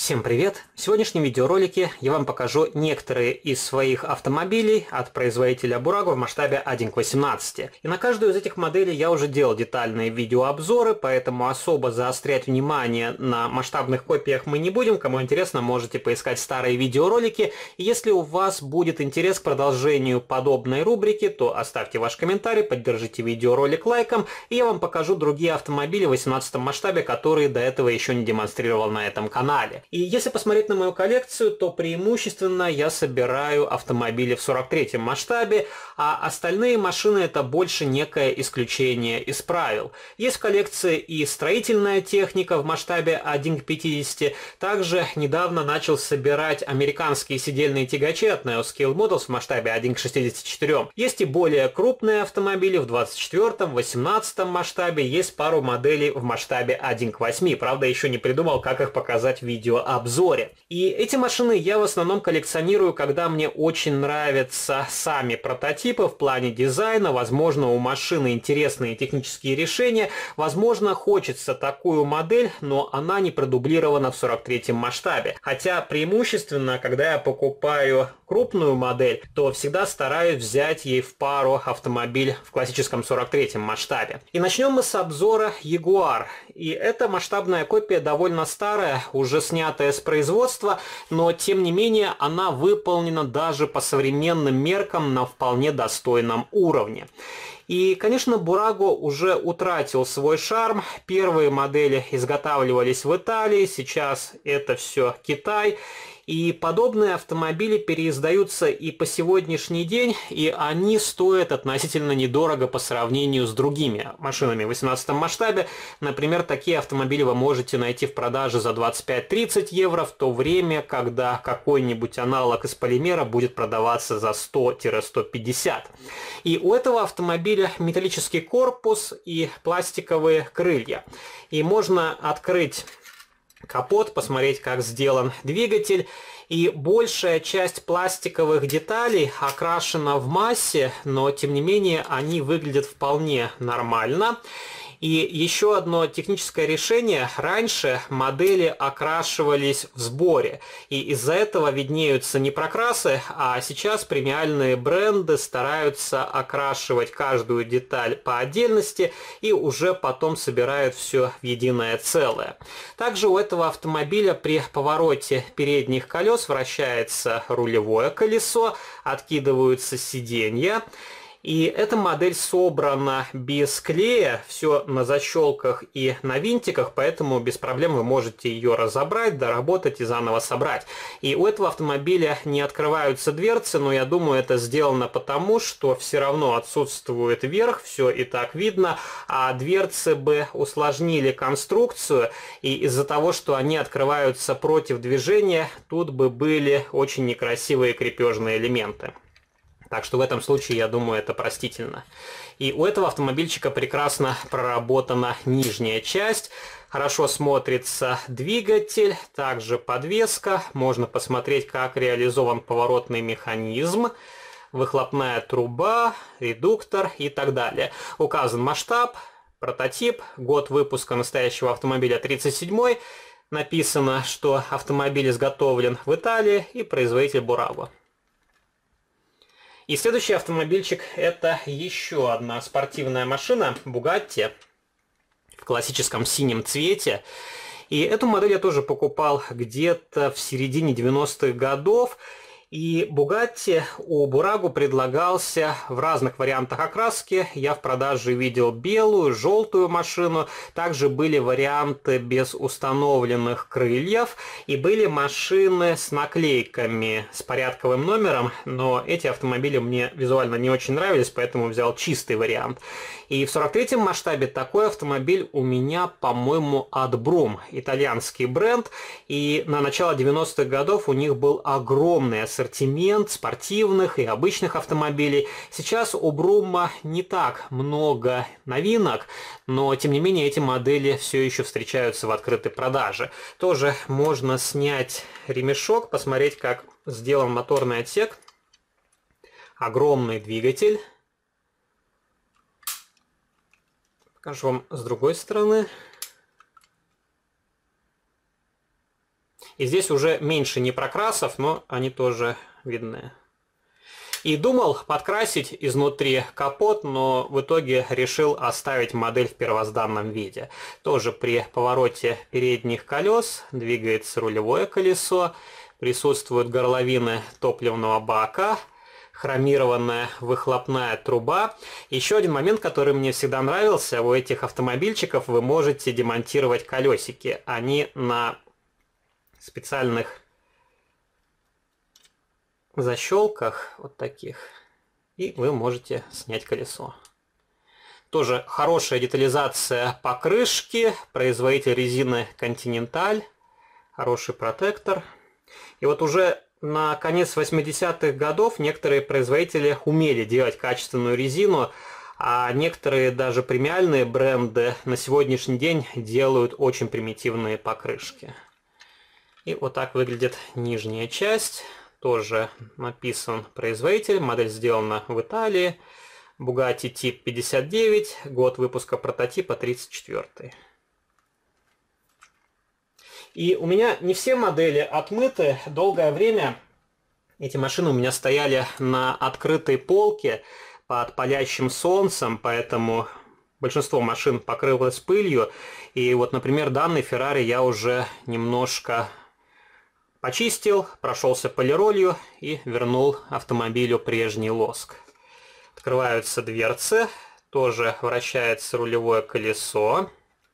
Всем привет! В сегодняшнем видеоролике я вам покажу некоторые из своих автомобилей от производителя Burago в масштабе 1 к 18. И на каждую из этих моделей я уже делал детальные видеообзоры, поэтому особо заострять внимание на масштабных копиях мы не будем. Кому интересно, можете поискать старые видеоролики. И если у вас будет интерес к продолжению подобной рубрики, то оставьте ваш комментарий, поддержите видеоролик лайком, и я вам покажу другие автомобили в 18 масштабе, которые до этого еще не демонстрировал на этом канале. И если посмотреть на мою коллекцию, то преимущественно я собираю автомобили в 43 масштабе, а остальные машины это больше некое исключение из правил. Есть в коллекции и строительная техника в масштабе 1 к 50, также недавно начал собирать американские сидельные тягачи от NeoScale Models в масштабе 1 к 64. Есть и более крупные автомобили в 24, 18 масштабе, есть пару моделей в масштабе 1 к 8, правда еще не придумал, как их показать в видеообзоре. И эти машины я в основном коллекционирую, когда мне очень нравятся сами прототипы в плане дизайна, возможно, у машины интересные технические решения, возможно, хочется такую модель, но она не продублирована в 43 масштабе. Хотя преимущественно, когда я покупаю крупную модель, то всегда стараюсь взять ей в пару автомобиль в классическом 43 масштабе. И начнем мы с обзора Jaguar. И эта масштабная копия довольно старая, уже снятая с производства, но тем не менее она выполнена даже по современным меркам на вполне достойном уровне. И, конечно, Burago уже утратил свой шарм. Первые модели изготавливались в Италии, сейчас это все Китай. И подобные автомобили переиздаются и по сегодняшний день, и они стоят относительно недорого по сравнению с другими машинами в 18 масштабе. Например, такие автомобили вы можете найти в продаже за 25-30 евро, в то время, когда какой-нибудь аналог из полимера будет продаваться за 100-150. И у этого автомобиля металлический корпус и пластиковые крылья. И можно открыть капот, посмотреть, как сделан двигатель, и большая часть пластиковых деталей окрашена в массе, но тем не менее они выглядят вполне нормально. И еще одно техническое решение. Раньше модели окрашивались в сборе, и из-за этого виднеются не прокрасы, а сейчас премиальные бренды стараются окрашивать каждую деталь по отдельности и уже потом собирают все в единое целое. Также у этого автомобиля при повороте передних колес вращается рулевое колесо, откидываются сиденья. И эта модель собрана без клея, все на защелках и на винтиках, поэтому без проблем вы можете ее разобрать, доработать и заново собрать. И у этого автомобиля не открываются дверцы, но я думаю, это сделано потому, что все равно отсутствует верх, все и так видно, а дверцы бы усложнили конструкцию, и из-за того, что они открываются против движения, тут бы были очень некрасивые крепежные элементы. Так что в этом случае, я думаю, это простительно. И у этого автомобильчика прекрасно проработана нижняя часть. Хорошо смотрится двигатель, также подвеска. Можно посмотреть, как реализован поворотный механизм, выхлопная труба, редуктор и так далее. Указан масштаб, прототип, год выпуска настоящего автомобиля 37-й. Написано, что автомобиль изготовлен в Италии и производитель Burago. И следующий автомобильчик это еще одна спортивная машина Bugatti в классическом синем цвете. И эту модель я тоже покупал где-то в середине 90-х годов. И Bugatti у Burago предлагался в разных вариантах окраски. Я в продаже видел белую, желтую машину. Также были варианты без установленных крыльев. И были машины с наклейками с порядковым номером. Но эти автомобили мне визуально не очень нравились, поэтому взял чистый вариант. И в 43-м масштабе такой автомобиль у меня, по-моему, от Brum, итальянский бренд. И на начало 90-х годов у них был огромный ассортимент спортивных и обычных автомобилей. Сейчас у Brum не так много новинок, но тем не менее эти модели все еще встречаются в открытой продаже. Тоже можно снять ремешок, посмотреть, как сделан моторный отсек. Огромный двигатель. Покажу вам с другой стороны. И здесь уже меньше непрокрасов, но они тоже видны. И думал подкрасить изнутри капот, но в итоге решил оставить модель в первозданном виде. Тоже при повороте передних колес двигается рулевое колесо, присутствуют горловины топливного бака, хромированная выхлопная труба. Еще один момент, который мне всегда нравился, у этих автомобильчиков вы можете демонтировать колесики. Они на специальных защелках вот таких, и вы можете снять колесо. Тоже хорошая детализация покрышки, производитель резины Continental, хороший протектор. И вот уже на конец 80-х годов некоторые производители умели делать качественную резину, а некоторые даже премиальные бренды на сегодняшний день делают очень примитивные покрышки. И вот так выглядит нижняя часть. Тоже написан производитель, модель сделана в Италии, Bugatti тип 59, год выпуска прототипа 34. И у меня не все модели отмыты. Долгое время эти машины у меня стояли на открытой полке под палящим солнцем, поэтому большинство машин покрылось пылью. И вот, например, данный Ferrari я уже немножко почистил, прошелся полиролью и вернул автомобилю прежний лоск. Открываются дверцы, тоже вращается рулевое колесо.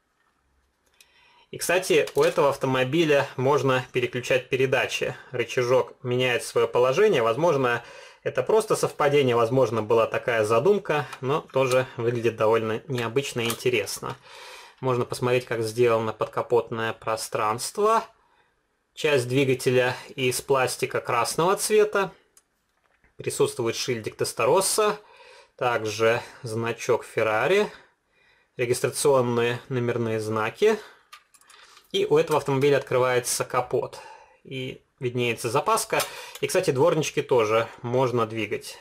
И, кстати, у этого автомобиля можно переключать передачи. Рычажок меняет свое положение. Возможно, это просто совпадение, возможно, была такая задумка, но тоже выглядит довольно необычно и интересно. Можно посмотреть, как сделано подкапотное пространство. Часть двигателя из пластика красного цвета. Присутствует шильдик Тестороса. Также значок Ferrari. Регистрационные номерные знаки. И у этого автомобиля открывается капот. И виднеется запаска. И, кстати, дворнички тоже можно двигать.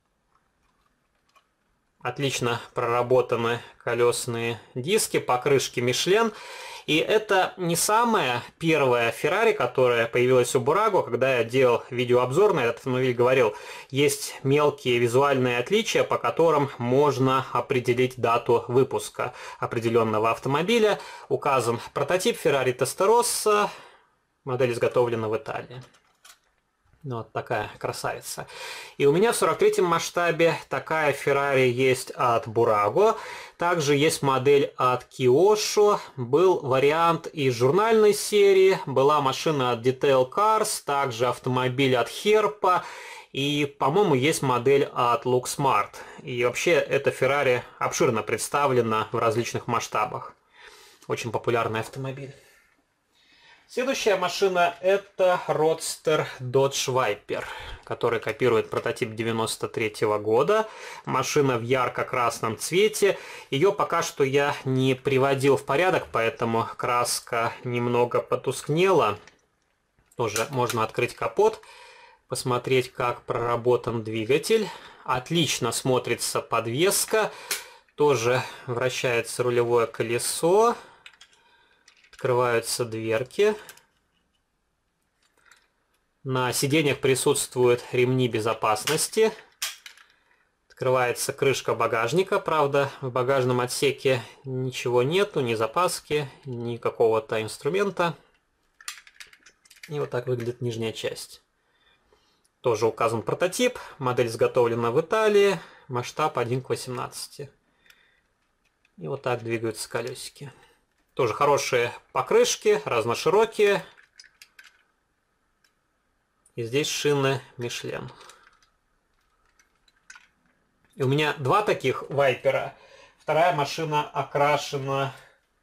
Отлично проработаны колесные диски, покрышки Michelin. И это не самая первая Ferrari, которая появилась у Burago. Когда я делал видеообзор на этот автомобиль, говорил, есть мелкие визуальные отличия, по которым можно определить дату выпуска определенного автомобиля. Указан прототип Ferrari Testarossa, модель изготовлена в Италии. Вот такая красавица. И у меня в 43-м масштабе такая Ferrari есть от Burago. Также есть модель от Kyosho. Был вариант из журнальной серии. Была машина от Detail Cars. Также автомобиль от Herpa. И, по-моему, есть модель от Looksmart. И вообще эта Ferrari обширно представлена в различных масштабах. Очень популярный автомобиль. Следующая машина это Roadster Dodge Viper, который копирует прототип 93-го года. Машина в ярко-красном цвете. Ее пока что я не приводил в порядок, поэтому краска немного потускнела. Тоже можно открыть капот, посмотреть, как проработан двигатель. Отлично смотрится подвеска. Тоже вращается рулевое колесо. Открываются дверки. На сиденьях присутствуют ремни безопасности. Открывается крышка багажника. Правда, в багажном отсеке ничего нету, ни запаски, ни какого-то инструмента. И вот так выглядит нижняя часть. Тоже указан прототип. Модель изготовлена в Италии. Масштаб 1:18. И вот так двигаются колесики. Тоже хорошие покрышки, разноширокие. И здесь шины Michelin. И у меня два таких Вайпера. Вторая машина окрашена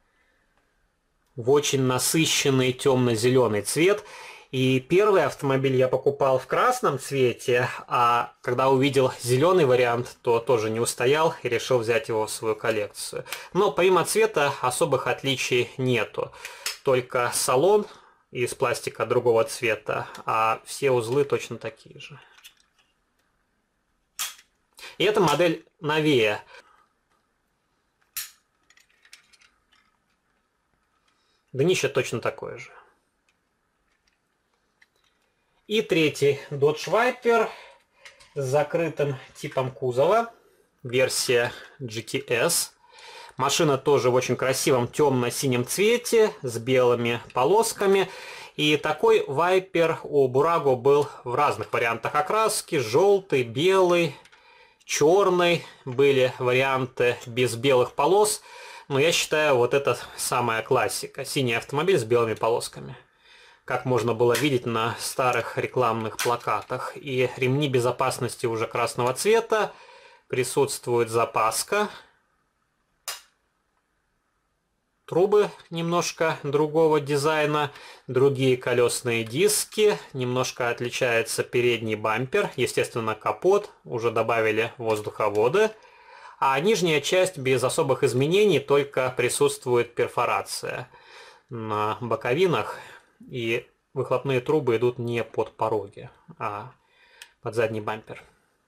в очень насыщенный темно-зеленый цвет. И первый автомобиль я покупал в красном цвете, а когда увидел зеленый вариант, то тоже не устоял и решил взять его в свою коллекцию. Но помимо цвета особых отличий нету. Только салон из пластика другого цвета, а все узлы точно такие же. И эта модель новее. Днище точно такое же. И третий Dodge Viper с закрытым типом кузова, версия GTS. Машина тоже в очень красивом темно-синем цвете с белыми полосками. И такой Viper у Burago был в разных вариантах окраски: желтый, белый, черный. Были варианты без белых полос. Но я считаю, вот это самая классика. Синий автомобиль с белыми полосками. Как можно было видеть на старых рекламных плакатах. И ремни безопасности уже красного цвета. Присутствует запаска. Трубы немножко другого дизайна, другие колесные диски, немножко отличается передний бампер, естественно капот, уже добавили воздуховоды, а нижняя часть без особых изменений, только присутствует перфорация на боковинах, и выхлопные трубы идут не под пороги, а под задний бампер.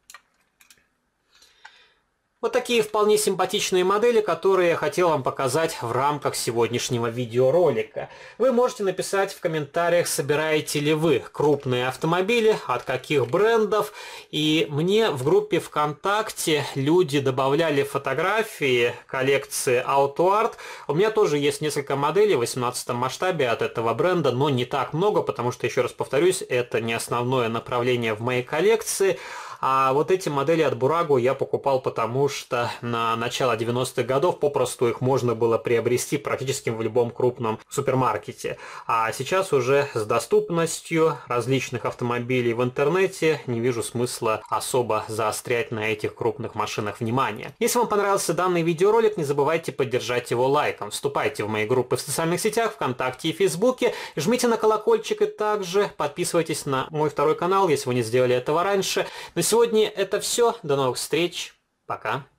Вот такие вполне симпатичные модели, которые я хотел вам показать в рамках сегодняшнего видеоролика. Вы можете написать в комментариях, собираете ли вы крупные автомобили, от каких брендов. И мне в группе ВКонтакте люди добавляли фотографии коллекции AutoArt. У меня тоже есть несколько моделей в 18 масштабе от этого бренда, но не так много, потому что, еще раз повторюсь, это не основное направление в моей коллекции. А вот эти модели от Burago я покупал, потому что на начало 90-х годов попросту их можно было приобрести практически в любом крупном супермаркете. А сейчас уже с доступностью различных автомобилей в интернете не вижу смысла особо заострять на этих крупных машинах внимание. Если вам понравился данный видеоролик, не забывайте поддержать его лайком. Вступайте в мои группы в социальных сетях, ВКонтакте и Фейсбуке, жмите на колокольчик и также подписывайтесь на мой второй канал, если вы не сделали этого раньше. На сегодня это все. До новых встреч. Пока.